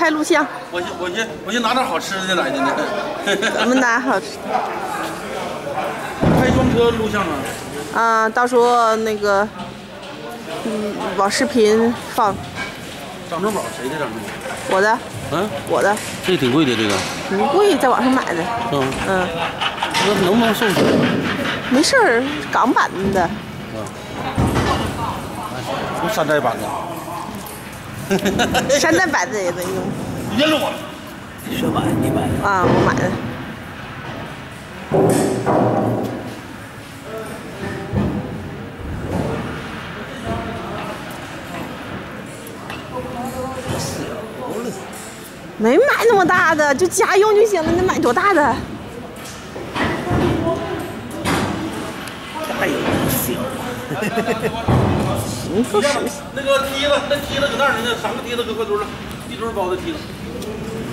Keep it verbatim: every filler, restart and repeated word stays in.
拍录像。 我先我先我先拿点好吃的来的呢。 怎么拿好吃？ 开装车录像啊？ 啊，到时候那个，嗯，往视频放。 掌中宝谁的掌中宝？ 我的。 嗯， 我的。 这挺贵的，这个。 不贵，在网上买的。 嗯。 嗯。 那能不能送出来？ 没事儿，港版的。 啊。什么山寨版的？ 山寨版的也能用。 别了我！你说买你买的？ 啊，我买的。没买那么大的，就家用就行了。你买多大的？ 大有小。 行，不是。 那个梯子，那梯子搁那儿呢，那三个梯子搁快堆了，一堆包的梯子。